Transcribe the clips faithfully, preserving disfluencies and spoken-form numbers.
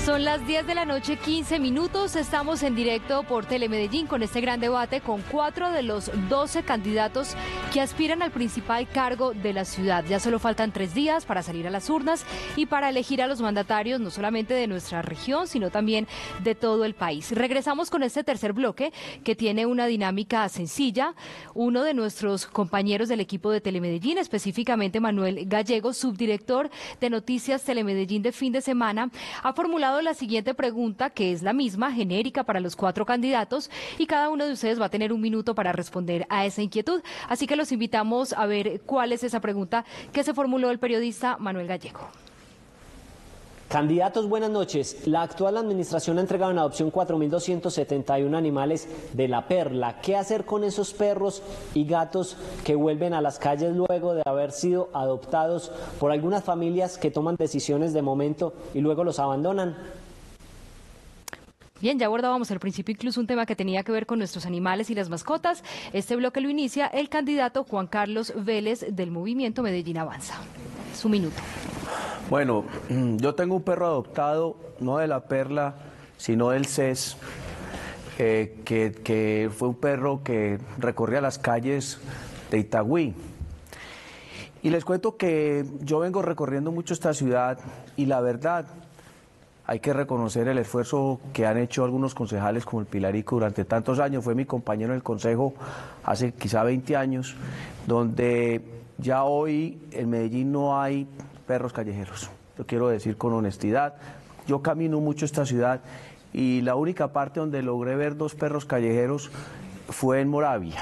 Son las diez de la noche, quince minutos. Estamos en directo por Telemedellín con este gran debate con cuatro de los doce candidatos que aspiran al principal cargo de la ciudad. Ya solo faltan tres días para salir a las urnas y para elegir a los mandatarios, no solamente de nuestra región, sino también de todo el país. Regresamos con este tercer bloque que tiene una dinámica sencilla. Uno de nuestros compañeros del equipo de Telemedellín, específicamente Manuel Gallego, subdirector de Noticias Telemedellín de fin de semana, ha formulado la siguiente pregunta, que es la misma, genérica para los cuatro candidatos, y cada uno de ustedes va a tener un minuto para responder a esa inquietud. Así que los invitamos a ver cuál es esa pregunta que se formuló el periodista Manuel Gallego. Candidatos, buenas noches. La actual administración ha entregado en adopción cuatro mil doscientos setenta y uno animales de la Perla. ¿Qué hacer con esos perros y gatos que vuelven a las calles luego de haber sido adoptados por algunas familias que toman decisiones de momento y luego los abandonan? Bien, ya abordábamos al principio incluso un tema que tenía que ver con nuestros animales y las mascotas. Este bloque lo inicia el candidato Juan Carlos Vélez del movimiento Medellín Avanza. Su minuto. Bueno, yo tengo un perro adoptado, no de la Perla, sino del C E S, eh, que, que fue un perro que recorría las calles de Itagüí. Y les cuento que yo vengo recorriendo mucho esta ciudad y la verdad, hay que reconocer el esfuerzo que han hecho algunos concejales como el Pilarico durante tantos años. Fue mi compañero en el consejo hace quizá veinte años, donde ya hoy en Medellín no hay perros callejeros. Lo quiero decir con honestidad. Yo camino mucho esta ciudad y la única parte donde logré ver dos perros callejeros fue en Moravia.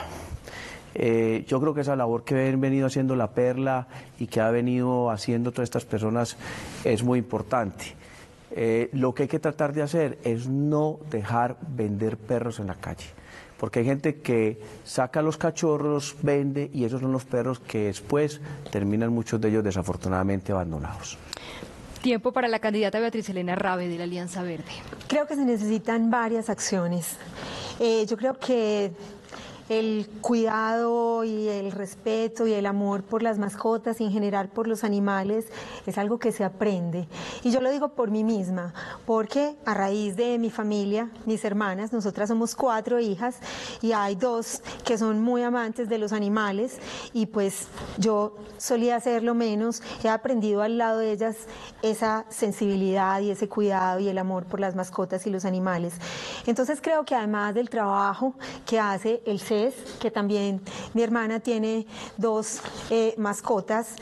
Eh, yo creo que esa labor que han venido haciendo la Perla y que ha venido haciendo todas estas personas es muy importante. Eh, lo que hay que tratar de hacer es no dejar vender perros en la calle, porque hay gente que saca los cachorros, vende, y esos son los perros que después terminan muchos de ellos desafortunadamente abandonados. Tiempo para la candidata Beatriz Elena Rabe de la Alianza Verde. Creo que se necesitan varias acciones. Eh, yo creo que el cuidado y el respeto y el amor por las mascotas y en general por los animales es algo que se aprende. Y yo lo digo por mí misma, porque a raíz de mi familia, mis hermanas, nosotras somos cuatro hijas y hay dos que son muy amantes de los animales y pues yo solía hacerlo menos, he aprendido al lado de ellas esa sensibilidad y ese cuidado y el amor por las mascotas y los animales. Entonces creo que además del trabajo que hace el C E S, que también mi hermana tiene dos eh, mascotas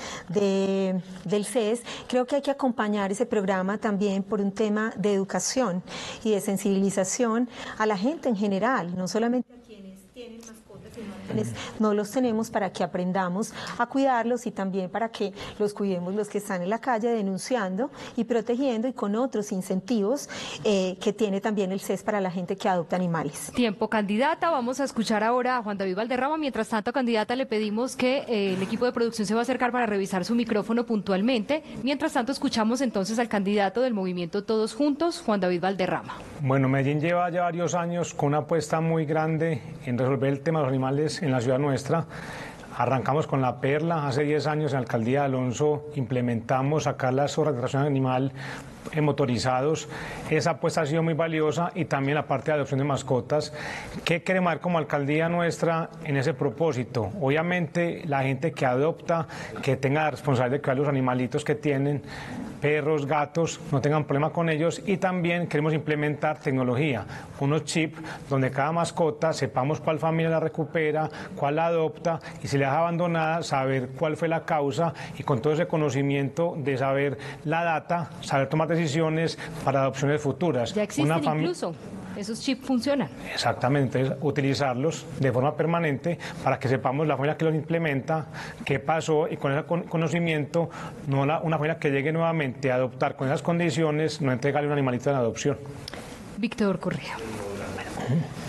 de, del C E S, creo que hay que acompañar ese programa también por un tema de educación y de sensibilización a la gente en general, no solamente a quienes tienen mascotas, sino a quienes no los tenemos, para que aprendamos a cuidarlos y también para que los cuidemos los que están en la calle denunciando y protegiendo y con otros incentivos eh, que tiene también el C E S para la gente que adopta animales. Tiempo, candidata. Vamos a escuchar ahora a Juan David Valderrama. Mientras tanto, candidata, le pedimos que eh, el equipo de producción se va a acercar para revisar su micrófono puntualmente. Mientras tanto, escuchamos entonces al candidato del movimiento Todos Juntos, Juan David Valderrama. Bueno, Medellín lleva ya varios años con una apuesta muy grande en resolver el tema de los animales en la ciudad nuestra. Arrancamos con la Perla, hace diez años en la alcaldía de Alonso implementamos sacar las horas de tracción animal motorizados. Esa apuesta ha sido muy valiosa y también la parte de adopción de mascotas. ¿Qué queremos ver como alcaldía nuestra en ese propósito? Obviamente la gente que adopta, que tenga la responsabilidad de cuidar los animalitos que tienen, perros, gatos, no tengan problema con ellos, y también queremos implementar tecnología, unos chips donde cada mascota sepamos cuál familia la recupera, cuál la adopta y si la deja abandonada, saber cuál fue la causa y con todo ese conocimiento de saber la data, saber tomar decisiones para adopciones futuras. Ya existen incluso. Esos chips funcionan. Exactamente, entonces utilizarlos de forma permanente para que sepamos la familia que los implementa, qué pasó, y con ese conocimiento, no la, una familia que llegue nuevamente a adoptar con esas condiciones, no entregarle un animalito en adopción. Víctor Correa.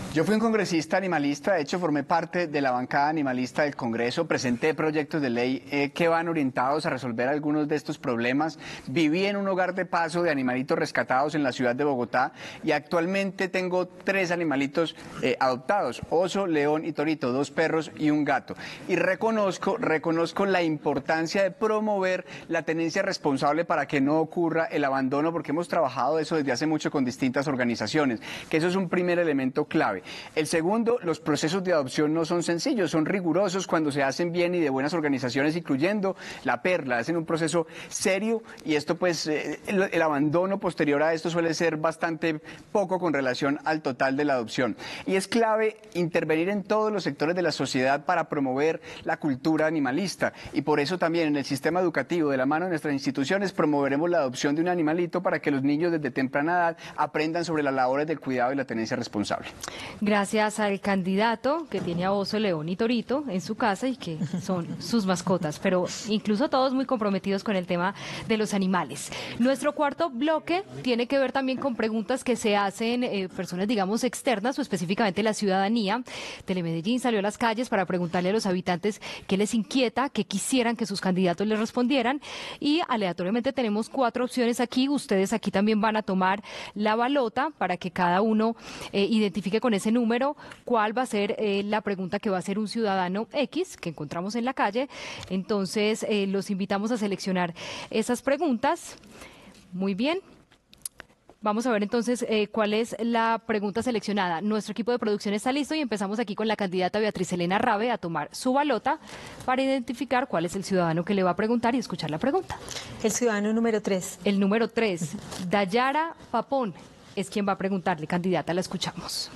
Yo fui un congresista animalista, de hecho formé parte de la bancada animalista del Congreso, presenté proyectos de ley eh, que van orientados a resolver algunos de estos problemas. Viví en un hogar de paso de animalitos rescatados en la ciudad de Bogotá y actualmente tengo tres animalitos eh, adoptados, oso, león y torito, dos perros y un gato. Y reconozco, reconozco la importancia de promover la tenencia responsable para que no ocurra el abandono, porque hemos trabajado eso desde hace mucho con distintas organizaciones, que eso es un primer elemento clave. El segundo, los procesos de adopción no son sencillos, son rigurosos cuando se hacen bien y de buenas organizaciones, incluyendo La Perla. Hacen un proceso serio y esto pues, eh, el, el abandono posterior a esto suele ser bastante poco con relación al total de la adopción. Y es clave intervenir en todos los sectores de la sociedad para promover la cultura animalista. Y por eso también en el sistema educativo, de la mano de nuestras instituciones, promoveremos la adopción de un animalito para que los niños desde temprana edad aprendan sobre las labores del cuidado y la tenencia responsable. Gracias al candidato que tiene a oso, león y torito en su casa y que son sus mascotas, pero incluso todos muy comprometidos con el tema de los animales. Nuestro cuarto bloque tiene que ver también con preguntas que se hacen eh, personas, digamos, externas o específicamente la ciudadanía. Telemedellín salió a las calles para preguntarle a los habitantes qué les inquieta, qué quisieran que sus candidatos les respondieran y aleatoriamente tenemos cuatro opciones aquí. Ustedes aquí también van a tomar la balota para que cada uno eh, identifique con ese número cuál va a ser eh, la pregunta que va a hacer un ciudadano X que encontramos en la calle. Entonces eh, los invitamos a seleccionar esas preguntas. Muy bien. Vamos a ver entonces eh, cuál es la pregunta seleccionada. Nuestro equipo de producción está listo y empezamos aquí con la candidata Beatriz Elena Rabe a tomar su balota para identificar cuál es el ciudadano que le va a preguntar y escuchar la pregunta. El ciudadano número tres. El número tres, Dayara Papón, es quien va a preguntarle. Candidata, la escuchamos.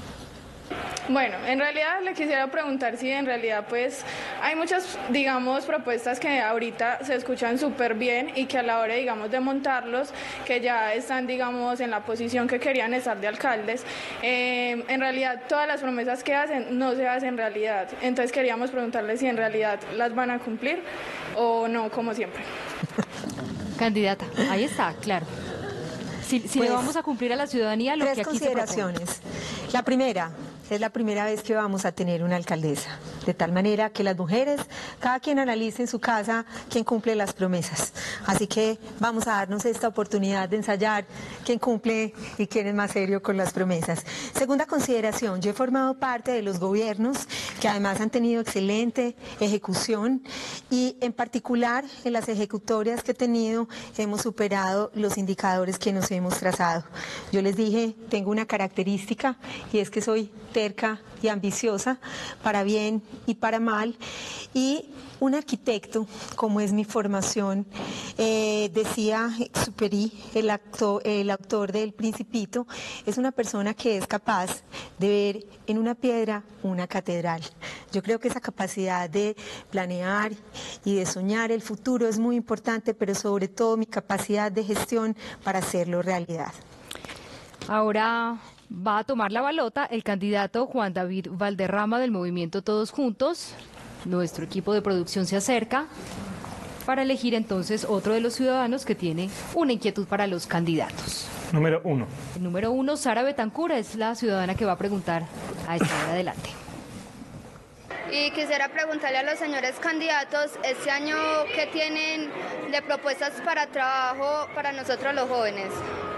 Bueno, en realidad le quisiera preguntar si en realidad pues hay muchas, digamos, propuestas que ahorita se escuchan súper bien y que a la hora, digamos, de montarlos, que ya están, digamos, en la posición que querían estar de alcaldes, eh, en realidad todas las promesas que hacen no se hacen realidad. Entonces queríamos preguntarle si en realidad las van a cumplir o no, como siempre. Candidata, ahí está, claro. Si, si pues, le vamos a cumplir a la ciudadanía lo que aquí se propone. Tres consideraciones. La primera, es la primera vez que vamos a tener una alcaldesa, de tal manera que las mujeres, cada quien analice en su casa quién cumple las promesas. Así que vamos a darnos esta oportunidad de ensayar quién cumple y quién es más serio con las promesas. Segunda consideración, yo he formado parte de los gobiernos que además han tenido excelente ejecución y en particular en las ejecutorias que he tenido hemos superado los indicadores que nos hemos trazado. Yo les dije, tengo una característica y es que soy terca y ambiciosa, para bien y para mal, y un arquitecto, como es mi formación, eh, decía Exupéry, el, actor, el autor del Principito, es una persona que es capaz de ver en una piedra una catedral. Yo creo que esa capacidad de planear y de soñar el futuro es muy importante, pero sobre todo mi capacidad de gestión para hacerlo realidad. Ahora va a tomar la balota el candidato Juan David Valderrama del movimiento Todos Juntos. Nuestro equipo de producción se acerca para elegir entonces otro de los ciudadanos que tiene una inquietud para los candidatos. Número uno. El número uno, Sara Betancura, es la ciudadana que va a preguntar a esta hora. Adelante. Y quisiera preguntarle a los señores candidatos este año qué tienen de propuestas para trabajo para nosotros los jóvenes.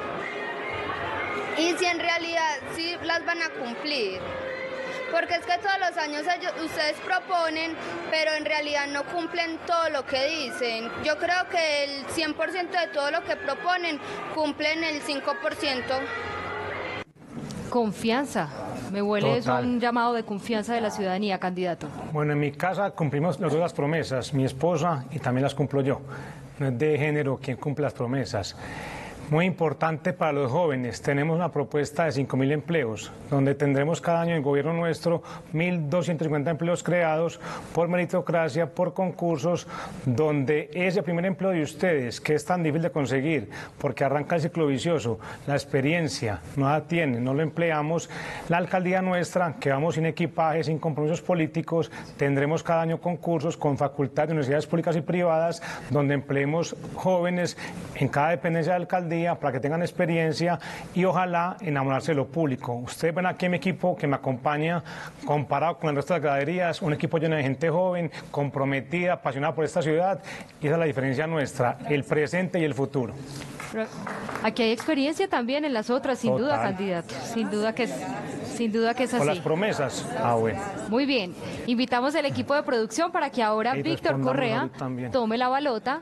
Y si en realidad sí las van a cumplir, porque es que todos los años ellos, ustedes proponen, pero en realidad no cumplen todo lo que dicen. Yo creo que el cien por ciento de todo lo que proponen cumplen el cinco por ciento. Confianza. Me huele eso un llamado de confianza de la ciudadanía, candidato. Bueno, en mi casa cumplimos las dos las promesas, mi esposa y también las cumplo yo. No es de género quien cumple las promesas. Muy importante para los jóvenes, tenemos una propuesta de cinco mil empleos, donde tendremos cada año en el gobierno nuestro mil doscientos cincuenta empleos creados por meritocracia, por concursos, donde ese primer empleo de ustedes, que es tan difícil de conseguir, porque arranca el ciclo vicioso, la experiencia no la tienen, no lo empleamos, la alcaldía nuestra, que vamos sin equipaje, sin compromisos políticos, tendremos cada año concursos con facultades de universidades públicas y privadas, donde empleemos jóvenes en cada dependencia de la alcaldía, alcaldía para que tengan experiencia y ojalá enamorarse de lo público. Ustedes ven aquí mi equipo que me acompaña, comparado con el resto de las graderías, un equipo lleno de gente joven, comprometida, apasionada por esta ciudad, y esa es la diferencia nuestra, el presente y el futuro. Aquí hay experiencia también en las otras, sin Total. duda, candidato, sin duda que, sin duda que es así. Con las promesas. Ah, bueno. Muy bien, invitamos al equipo de producción para que ahora Y Víctor respondamos Correa ahorita también. tome la balota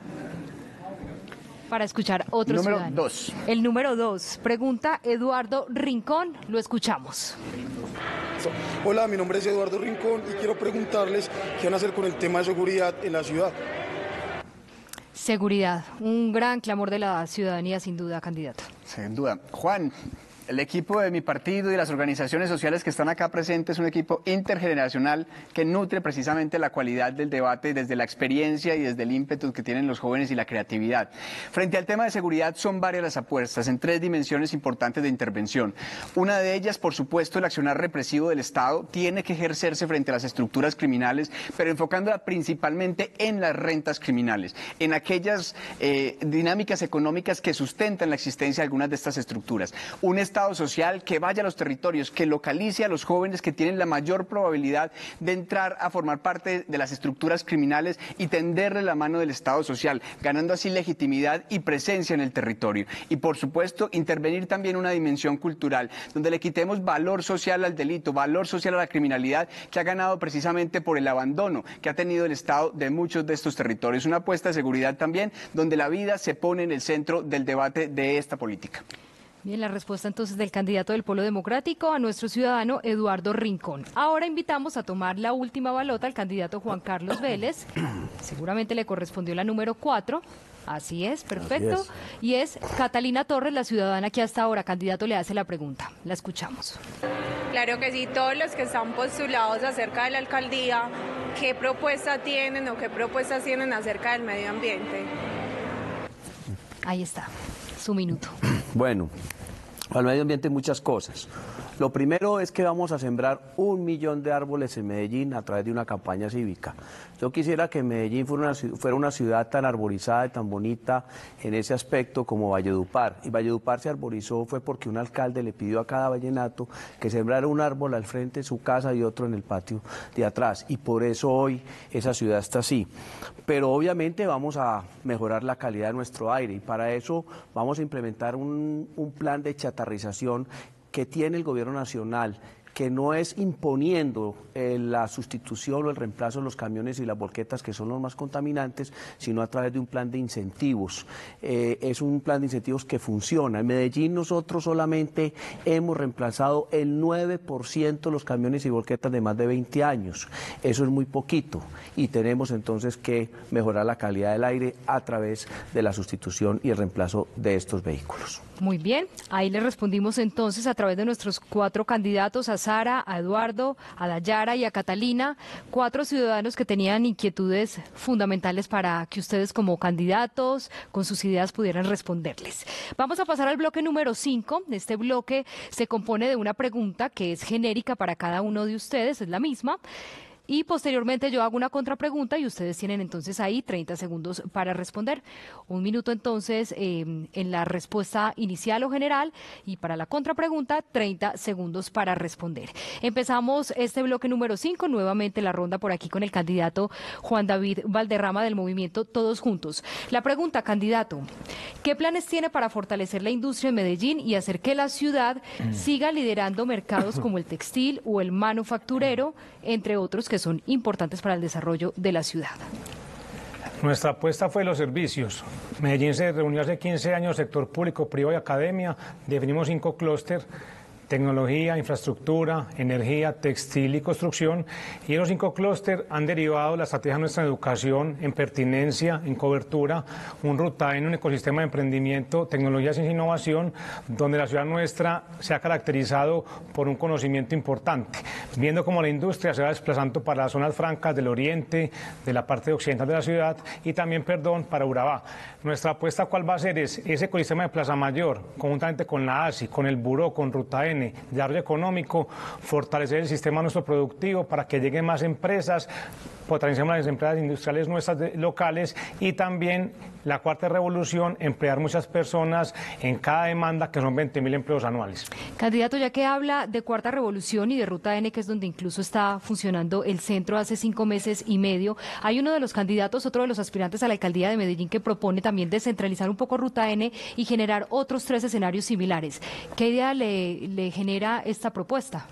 para escuchar otro Número ciudadano. dos. El número dos, pregunta Eduardo Rincón, lo escuchamos. Hola, mi nombre es Eduardo Rincón y quiero preguntarles qué van a hacer con el tema de seguridad en la ciudad. Seguridad, un gran clamor de la ciudadanía, sin duda, candidato. Sin duda. Juan, el equipo de mi partido y las organizaciones sociales que están acá presentes es un equipo intergeneracional que nutre precisamente la cualidad del debate desde la experiencia y desde el ímpetu que tienen los jóvenes y la creatividad. Frente al tema de seguridad son varias las apuestas en tres dimensiones importantes de intervención. Una de ellas, por supuesto, el accionar represivo del Estado tiene que ejercerse frente a las estructuras criminales, pero enfocándola principalmente en las rentas criminales, en aquellas eh, dinámicas económicas que sustentan la existencia de algunas de estas estructuras. Un Estado social que vaya a los territorios, que localice a los jóvenes que tienen la mayor probabilidad de entrar a formar parte de las estructuras criminales y tenderle la mano del Estado social, ganando así legitimidad y presencia en el territorio. Y por supuesto, intervenir también una dimensión cultural, donde le quitemos valor social al delito, valor social a la criminalidad que ha ganado precisamente por el abandono que ha tenido el Estado de muchos de estos territorios. Una apuesta de seguridad también, donde la vida se pone en el centro del debate de esta política. Bien, la respuesta entonces del candidato del Polo Democrático a nuestro ciudadano Eduardo Rincón. Ahora invitamos a tomar la última balota al candidato Juan Carlos Vélez. Seguramente le correspondió la número cuatro. Así es, perfecto. Así es. Y es Catalina Torres, la ciudadana que hasta ahora, candidato, le hace la pregunta. La escuchamos. Claro que sí, todos los que están postulados acerca de la alcaldía, ¿qué propuesta tienen o qué propuestas tienen acerca del medio ambiente? Ahí está, su minuto. Bueno, al medio ambiente muchas cosas. Lo primero es que vamos a sembrar un millón de árboles en Medellín a través de una campaña cívica. Yo quisiera que Medellín fuera una, fuera una ciudad tan arborizada y tan bonita en ese aspecto como Valledupar. Y Valledupar se arborizó fue porque un alcalde le pidió a cada vallenato que sembrara un árbol al frente de su casa y otro en el patio de atrás. Y por eso hoy esa ciudad está así. Pero obviamente vamos a mejorar la calidad de nuestro aire y para eso vamos a implementar un, un plan de chatarrización que tiene el gobierno nacional, que no es imponiendo eh, la sustitución o el reemplazo de los camiones y las volquetas, que son los más contaminantes, sino a través de un plan de incentivos. Eh, es un plan de incentivos que funciona. En Medellín nosotros solamente hemos reemplazado el nueve por ciento de los camiones y volquetas de más de veinte años. Eso es muy poquito y tenemos entonces que mejorar la calidad del aire a través de la sustitución y el reemplazo de estos vehículos. Muy bien, ahí le respondimos entonces a través de nuestros cuatro candidatos, a Sara, a Eduardo, a Dayara y a Catalina, cuatro ciudadanos que tenían inquietudes fundamentales para que ustedes como candidatos con sus ideas pudieran responderles. Vamos a pasar al bloque número cinco. Este bloque se compone de una pregunta que es genérica para cada uno de ustedes, es la misma. Y posteriormente yo hago una contrapregunta y ustedes tienen entonces ahí treinta segundos para responder. Un minuto entonces eh, en la respuesta inicial o general y para la contrapregunta treinta segundos para responder. Empezamos este bloque número cinco, nuevamente la ronda por aquí con el candidato Juan David Valderrama del movimiento Todos Juntos. La pregunta, candidato, ¿qué planes tiene para fortalecer la industria en Medellín y hacer que la ciudad siga liderando mercados como el textil o el manufacturero, entre otros que que son importantes para el desarrollo de la ciudad? Nuestra apuesta fue los servicios. Medellín se reunió hace quince años, sector público, privado y academia. Definimos cinco clústeres: tecnología, infraestructura, energía, textil y construcción. Y esos cinco clústeres han derivado la estrategia nuestra en educación, en pertinencia, en cobertura, un RUTAEN, un ecosistema de emprendimiento, tecnologías e innovación, donde la ciudad nuestra se ha caracterizado por un conocimiento importante, viendo cómo la industria se va desplazando para las zonas francas del oriente, de la parte occidental de la ciudad y también, perdón, para Urabá. Nuestra apuesta, ¿cuál va a ser? Es ese ecosistema de Plaza Mayor, conjuntamente con la A S I, con el Buró, con RUTAEN, N, desarrollo económico, fortalecer el sistema nuestro productivo para que lleguen más empresas, potenciamos las empresas industriales nuestras de, locales, y también la cuarta revolución, emplear muchas personas en cada demanda, que son veinte mil empleos anuales. Candidato, ya que habla de cuarta revolución y de Ruta N, que es donde incluso está funcionando el centro hace cinco meses y medio, hay uno de los candidatos, otro de los aspirantes a la alcaldía de Medellín, que propone también descentralizar un poco Ruta N y generar otros tres escenarios similares. ¿Qué idea le, le genera esta propuesta?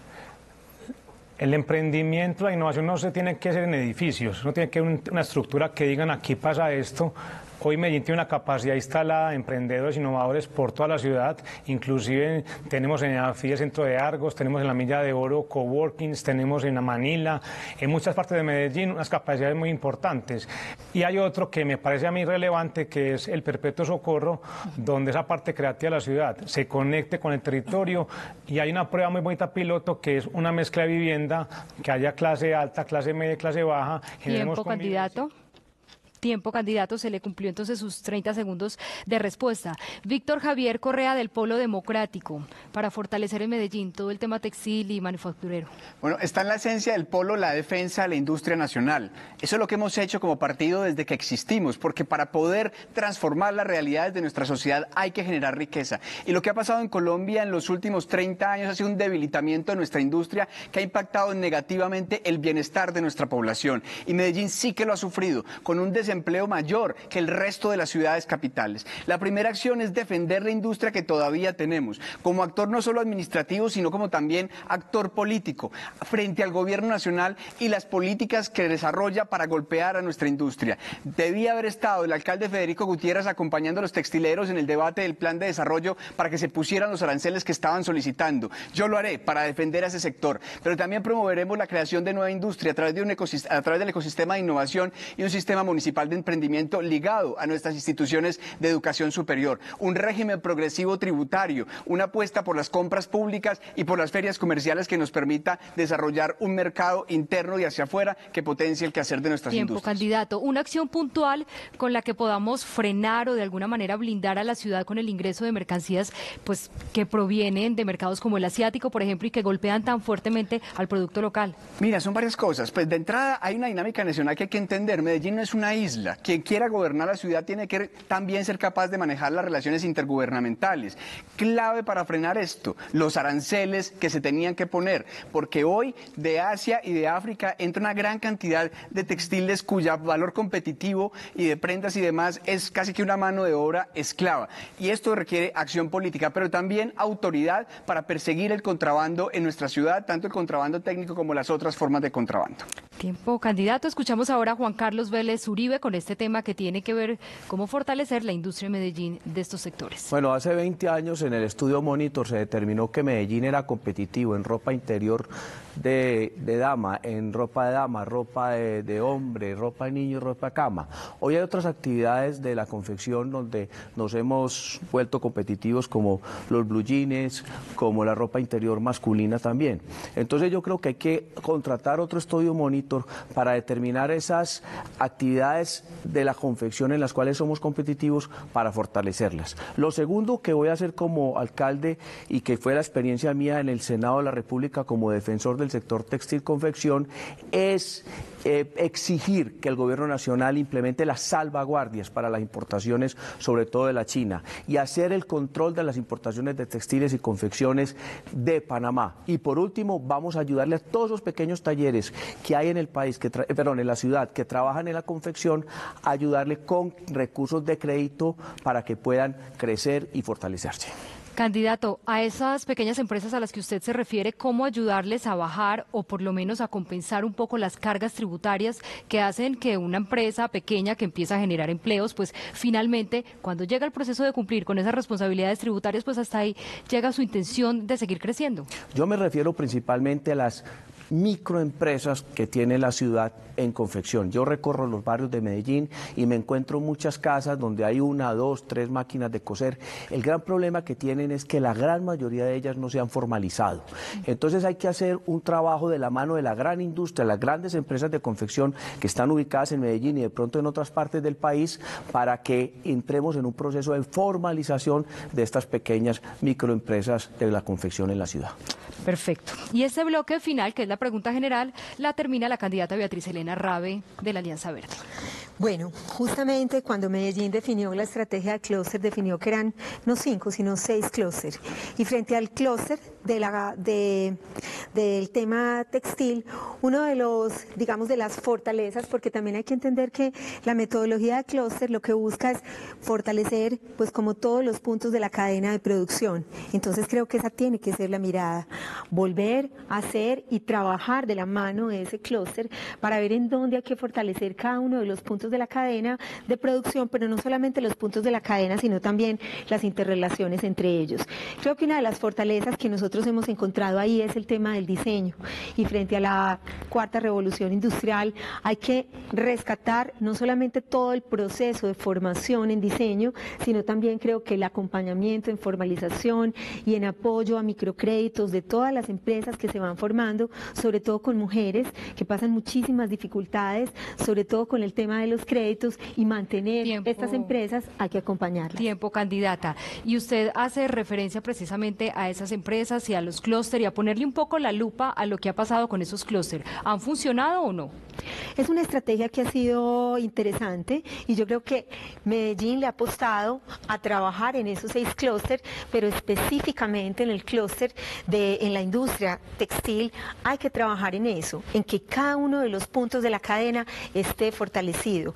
El emprendimiento, la innovación no se tiene que hacer en edificios, no tiene que haber una estructura que digan aquí pasa esto. Hoy Medellín tiene una capacidad instalada de emprendedores, innovadores por toda la ciudad, inclusive tenemos en Afí el centro de Argos, tenemos en la Milla de Oro coworkings, tenemos en la Manila, en muchas partes de Medellín unas capacidades muy importantes. Y hay otro que me parece a mí relevante, que es el Perpetuo Socorro, donde esa parte creativa de la ciudad se conecte con el territorio, y hay una prueba muy bonita piloto que es una mezcla de vivienda, que haya clase alta, clase media, clase baja. Tiempo, candidato. Tiempo, candidato, se le cumplió entonces sus treinta segundos de respuesta. Víctor Javier Correa, del Polo Democrático, para fortalecer en Medellín todo el tema textil y manufacturero. Bueno, está en la esencia del Polo la defensa de la industria nacional. Eso es lo que hemos hecho como partido desde que existimos, porque para poder transformar las realidades de nuestra sociedad hay que generar riqueza. Y lo que ha pasado en Colombia en los últimos treinta años ha sido un debilitamiento de nuestra industria que ha impactado negativamente el bienestar de nuestra población. Y Medellín sí que lo ha sufrido, con un desempleo empleo mayor que el resto de las ciudades capitales. La primera acción es defender la industria que todavía tenemos, como actor no solo administrativo, sino como también actor político, frente al gobierno nacional y las políticas que desarrolla para golpear a nuestra industria. Debía haber estado el alcalde Federico Gutiérrez acompañando a los textileros en el debate del plan de desarrollo para que se pusieran los aranceles que estaban solicitando. Yo lo haré para defender a ese sector, pero también promoveremos la creación de nueva industria a través de un ecosistema, a través del ecosistema de innovación y un sistema municipal de emprendimiento ligado a nuestras instituciones de educación superior, un régimen progresivo tributario, una apuesta por las compras públicas y por las ferias comerciales que nos permita desarrollar un mercado interno y hacia afuera que potencie el quehacer de nuestras Tiempo, industrias. Candidato, una acción puntual con la que podamos frenar o de alguna manera blindar a la ciudad con el ingreso de mercancías pues que provienen de mercados como el asiático, por ejemplo, y que golpean tan fuertemente al producto local. Mira, son varias cosas. Pues de entrada hay una dinámica nacional que hay que entender. Medellín no es una isla. Quien quiera gobernar la ciudad tiene que también ser capaz de manejar las relaciones intergubernamentales. Clave para frenar esto, los aranceles que se tenían que poner, porque hoy de Asia y de África entra una gran cantidad de textiles cuyo valor competitivo y de prendas y demás es casi que una mano de obra esclava. Y esto requiere acción política, pero también autoridad para perseguir el contrabando en nuestra ciudad, tanto el contrabando técnico como las otras formas de contrabando. Tiempo, candidato. Escuchamos ahora a Juan Carlos Vélez Uribe con este tema que tiene que ver cómo fortalecer la industria de Medellín de estos sectores. Bueno, hace veinte años en el estudio Monitor se determinó que Medellín era competitivo en ropa interior de, de dama, en ropa de dama, ropa de, de hombre, ropa de niño, ropa de cama. Hoy hay otras actividades de la confección donde nos hemos vuelto competitivos, como los blue jeans, como la ropa interior masculina también. Entonces yo creo que hay que contratar otro estudio Monitor para determinar esas actividades de la confección en las cuales somos competitivos para fortalecerlas. Lo segundo que voy a hacer como alcalde y que fue la experiencia mía en el Senado de la República como defensor del sector textil confección es eh, exigir que el gobierno nacional implemente las salvaguardias para las importaciones, sobre todo de la China, y hacer el control de las importaciones de textiles y confecciones de Panamá. Y por último, vamos a ayudarle a todos los pequeños talleres que hay en el país, que tra- perdón, en la ciudad, que trabajan en la confección, a ayudarle con recursos de crédito para que puedan crecer y fortalecerse. Candidato, a esas pequeñas empresas a las que usted se refiere, ¿cómo ayudarles a bajar o por lo menos a compensar un poco las cargas tributarias que hacen que una empresa pequeña que empieza a generar empleos, pues finalmente cuando llega el proceso de cumplir con esas responsabilidades tributarias, pues hasta ahí llega su intención de seguir creciendo? Yo me refiero principalmente a las microempresas que tiene la ciudad en confección. Yo recorro los barrios de Medellín y me encuentro muchas casas donde hay una, dos, tres máquinas de coser. El gran problema que tienen es que la gran mayoría de ellas no se han formalizado. Entonces hay que hacer un trabajo de la mano de la gran industria, las grandes empresas de confección que están ubicadas en Medellín y de pronto en otras partes del país, para que entremos en un proceso de formalización de estas pequeñas microempresas de la confección en la ciudad. Perfecto. Y este bloque final, que es la pregunta general, la termina la candidata Beatriz Elena Rabe de la Alianza Verde. Bueno, justamente cuando Medellín definió la estrategia de clúster, definió que eran no cinco, sino seis clústeres. Y frente al clúster de la, de, del tema textil, uno de los, digamos, de las fortalezas, porque también hay que entender que la metodología de clúster lo que busca es fortalecer, pues como todos los puntos de la cadena de producción. Entonces creo que esa tiene que ser la mirada, volver a hacer y trabajar de la mano de ese clúster para ver en dónde hay que fortalecer cada uno de los puntos de la cadena de producción, pero no solamente los puntos de la cadena, sino también las interrelaciones entre ellos. Creo que una de las fortalezas que nosotros hemos encontrado ahí es el tema del diseño, y frente a la cuarta revolución industrial hay que rescatar no solamente todo el proceso de formación en diseño, sino también creo que el acompañamiento en formalización y en apoyo a microcréditos de todas las empresas que se van formando, sobre todo con mujeres que pasan muchísimas dificultades, sobre todo con el tema de los créditos, y mantener Tiempo. estas empresas hay que acompañarlas. Tiempo, candidata. Y usted hace referencia precisamente a esas empresas y a los clústeres y a ponerle un poco la lupa a lo que ha pasado con esos clústeres. ¿Han funcionado o no? Es una estrategia que ha sido interesante y yo creo que Medellín le ha apostado a trabajar en esos seis clústeres, pero específicamente en el clúster de en la industria textil hay que trabajar en eso, en que cada uno de los puntos de la cadena esté fortalecido.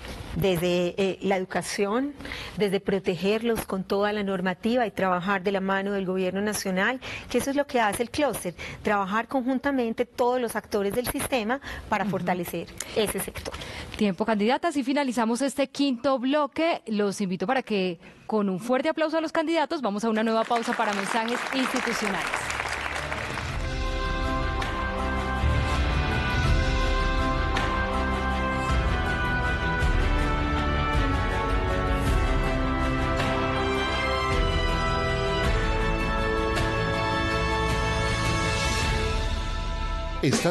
Desde eh, la educación, desde protegerlos con toda la normativa y trabajar de la mano del gobierno nacional, que eso es lo que hace el clúster, trabajar conjuntamente todos los actores del sistema para uh-huh. fortalecer ese sector. Tiempo, candidatas, y finalizamos este quinto bloque. Los invito para que, con un fuerte aplauso a los candidatos, vamos a una nueva pausa para mensajes institucionales. Está